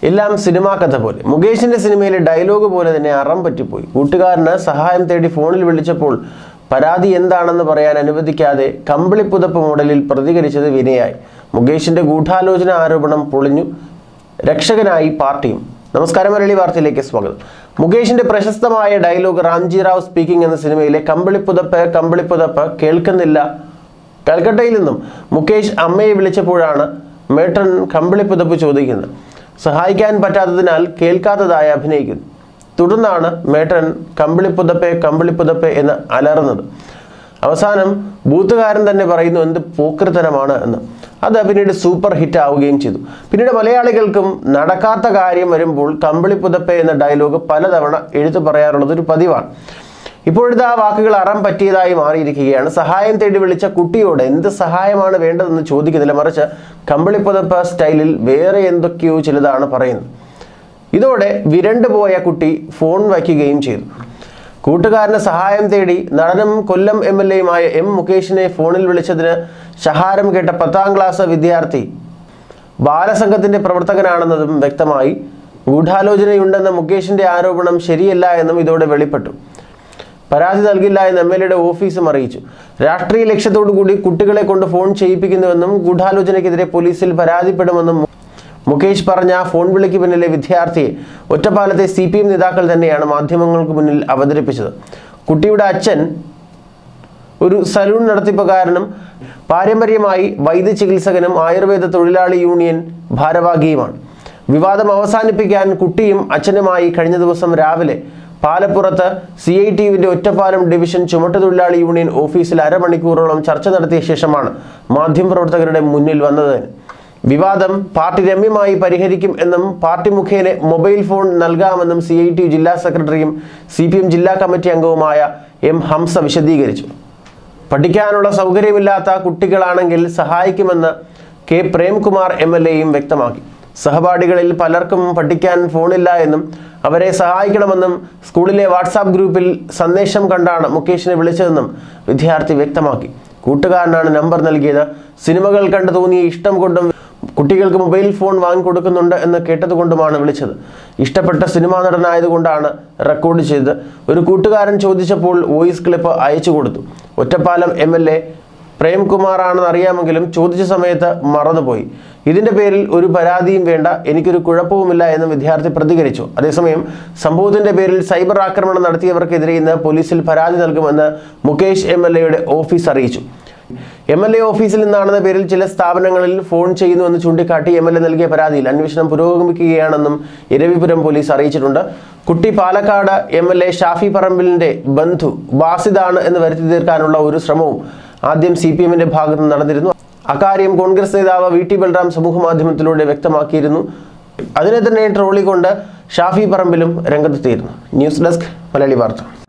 എല്ലാം സിനിമാ കഥ പോലെ. മുകേഷിന്റെ സിനിമയിലെ ഡയലോഗ് പോലെ തന്നെ അറം പറ്റിപ്പോയി. കൂട്ടുകാരന് സഹായം തേടി ഫോണിൽ വിളിച്ചപ്പോൾ പരാതി എന്താണെന്ന് പറയാൻ അനുവദിക്കാതെ കമ്പിളിപ്പുതപ്പ് മോഡലിൽ പ്രതികരിച്ചത് വിനയായി. മുകേഷിന്റെ ഗൂഢാലോചന ആരോപണം പൊളിഞ്ഞു. രക്ഷകനായി പാർട്ടിയും. നമസ്കാരം, മലയാളി വാർത്തയിലേക്ക് സ്വാഗതം. മുകേഷിന്റെ പ്രശസ്തമായ ഡയലോഗ് റാംജി റാവ് സ്പീക്കിംഗ് എന്ന സിനിമയിലെ കമ്പിളിപ്പുതപ്പ് കേൾക്കുന്നില്ല. കൽക്കട്ടയിൽ നിന്നും മുകേഷ് അമ്മയെ വിളിച്ചപ്പോഴാണ് മേട്ടൻ കമ്പിളിപ്പുതപ്പ് ചോദിക്കുന്നത്. സഹായിക്കാൻ പറ്റാത്തതിനാൽ കേൾക്കാത്തതായി അഭിനയിക്കുന്നു. തുടർന്നാണ് മേട്ടൻ കമ്പിളിപ്പുതപ്പെ എന്ന് അലറുന്നത്. അവസാനം ബൂത്തുകാരൻ തന്നെ പറയുന്നു എന്ത് പോക്കൃത്തനമാണ് എന്ന്. അത് പിന്നീട് സൂപ്പർ ഹിറ്റ് ആവുകയും ചെയ്തു. പിന്നീട് മലയാളികൾക്കും നടക്കാത്ത കാര്യം വരുമ്പോൾ കമ്പിളിപ്പുതപ്പെ എന്ന ഡയലോഗ് പലതവണ എഴുത്തു പറയാറുള്ളത് ഒരു പതിവാണ്. ഇപ്പോഴത്തെ ആ വാക്കുകൾ അറം പറ്റിയതായി മാറിയിരിക്കുകയാണ്. സഹായം തേടി വിളിച്ച കുട്ടിയോട് എന്ത് സഹായമാണ് വേണ്ടതെന്ന് ചോദിക്കുന്നില്ല, മറിച്ച് കമ്പിളിപ്പുതപ്പ് സ്റ്റൈലിൽ വേറെ എന്തൊക്കെയോ ചിലതാണ് പറയുന്നത്. ഇതോടെ വിരണ്ടു പോയ കുട്ടി ഫോൺ വയ്ക്കുകയും ചെയ്തു. കൂട്ടുകാരന് സഹായം തേടി നടനും കൊല്ലം MLA എം മുകേഷിനെ ഫോണിൽ വിളിച്ചതിന് ശഹാരം കേട്ട 10ാം ക്ലാസ് വിദ്യാർത്ഥി ബാലസംഘത്തിന്റെ പ്രവർത്തകനാണെന്നതും വ്യക്തമായി. ഗൂഢാലോചനയുണ്ടെന്ന മുകേഷിന്റെ ആരോപണം ശരിയല്ല എന്നും ഇതോടെ വെളിപ്പെട്ടു. പരാതി നൽകില്ല എന്ന് MLAയുടെ ഓഫീസും അറിയിച്ചു. രാഷ്ട്രീയ ലക്ഷ്യത്തോടു കൂടി കുട്ടികളെ കൊണ്ട് ഫോൺ ചെയ്യിപ്പിക്കുന്നുവെന്നും ഗൂഢാലോചനയ്ക്കെതിരെ പോലീസിൽ പരാതിപ്പെടുമെന്നും മുകേഷ് പറഞ്ഞ ഫോൺ വിളിക്ക് പിന്നിലെ വിദ്യാർത്ഥിയെ ഒറ്റപ്പാലത്തെ CPM നേതാക്കൾ തന്നെയാണ് മാധ്യമങ്ങൾക്ക് മുന്നിൽ അവതരിപ്പിച്ചത്. കുട്ടിയുടെ അച്ഛൻ ഒരു സലൂൺ നടത്തിപ്പുകാരനും പാരമ്പര്യമായി വൈദ്യ ചികിത്സകനും ആയുർവേദ തൊഴിലാളി യൂണിയൻ ഭാരവാഹിയുമാണ്. വിവാദം അവസാനിപ്പിക്കാൻ കുട്ടിയും അച്ഛനുമായി കഴിഞ്ഞ ദിവസം രാവിലെ പാലപ്പുറത്ത് CITUവിന്റെ ഒറ്റപ്പാലം ഡിവിഷൻ ചുമട്ടുതൊഴിലാളി യൂണിയൻ ഓഫീസിൽ അരമണിക്കൂറോളം ചർച്ച നടത്തിയ ശേഷമാണ് മാധ്യമപ്രവർത്തകരുടെ മുന്നിൽ വന്നത്. വിവാദം പാർട്ടി രമ്യമായി പരിഹരിക്കും എന്നും പാർട്ടി മുഖേന മൊബൈൽ ഫോൺ നൽകാമെന്നും CITU ജില്ലാ സെക്രട്ടറിയും CPM ജില്ലാ കമ്മിറ്റി അംഗവുമായ M ഹംസ വിശദീകരിച്ചു. പഠിക്കാനുള്ള സൗകര്യമില്ലാത്ത കുട്ടികളാണെങ്കിൽ സഹായിക്കുമെന്ന് K പ്രേംകുമാർ MLAയും വ്യക്തമാക്കി. സഹപാഠികളിൽ പലർക്കും പഠിക്കാൻ ഫോണില്ല എന്നും അവരെ സഹായിക്കണമെന്നും സ്കൂളിലെ വാട്സാപ്പ് ഗ്രൂപ്പിൽ സന്ദേശം കണ്ടാണ് മുകേഷിനെ വിളിച്ചതെന്നും വിദ്യാർത്ഥി വ്യക്തമാക്കി. കൂട്ടുകാരനാണ് നമ്പർ നൽകിയത്. സിനിമകൾ കണ്ടു തോന്നിയ ഇഷ്ടം കൊണ്ടും കുട്ടികൾക്ക് മൊബൈൽ ഫോൺ വാങ്ങിക്കൊടുക്കുന്നുണ്ട് എന്ന് കേട്ടതുകൊണ്ടുമാണ് വിളിച്ചത്. ഇഷ്ടപ്പെട്ട സിനിമാ നടനായതുകൊണ്ടാണ് റെക്കോർഡ് ചെയ്തത്. ഒരു കൂട്ടുകാരൻ ചോദിച്ചപ്പോൾ വോയിസ് ക്ലിപ്പ് അയച്ചു കൊടുത്തു. ഒറ്റപ്പാലം MLA പ്രേംകുമാറാണെന്ന് അറിയാമെങ്കിലും ചോദിച്ച സമയത്ത് മറന്നുപോയി. ഇതിന്റെ പേരിൽ ഒരു പരാതിയും വേണ്ട, എനിക്കൊരു കുഴപ്പവുമില്ല എന്ന് വിദ്യാർത്ഥി പ്രതികരിച്ചു. അതേസമയം സംഭവത്തിന്റെ പേരിൽ സൈബർ ആക്രമണം നടത്തിയവർക്കെതിരെ ഇന്ന് പോലീസിൽ പരാതി നൽകുമെന്ന് മുകേഷ് MLAയുടെ ഓഫീസ് അറിയിച്ചു. MLA ഓഫീസിൽ നിന്നാണെന്ന പേരിൽ ചില സ്ഥാപനങ്ങളിൽ ഫോൺ ചെയ്യുന്നുവെന്ന് ചൂണ്ടിക്കാട്ടി MLA നൽകിയ പരാതിയിൽ അന്വേഷണം പുരോഗമിക്കുകയാണെന്നും ഇരവിപുരം പോലീസ് അറിയിച്ചിട്ടുണ്ട്. കുട്ടി പാലക്കാട് MLA ഷാഫി പറമ്പിലിന്റെ ബന്ധു ബാസിദാണ് എന്ന് വരുത്തി തീർക്കാനുള്ള ഒരു ശ്രമവും ആദ്യം CPMന്റെ ഭാഗത്ത് നടന്നിരുന്നു. അക്കാര്യം കോൺഗ്രസ് നേതാവ് VT ബൽറാം സമൂഹ മാധ്യമത്തിലൂടെ വ്യക്തമാക്കിയിരുന്നു. അതിനെ തന്നെ ട്രോളിക്കൊണ്ട് ഷാഫി പറമ്പിലും രംഗത്തെത്തിയിരുന്നു. ന്യൂസ് ഡെസ്ക്, മലയാളി വാർത്ത.